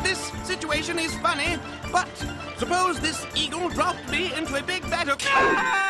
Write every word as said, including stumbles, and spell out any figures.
this situation is funny, but suppose this eagle dropped me into a big vat of...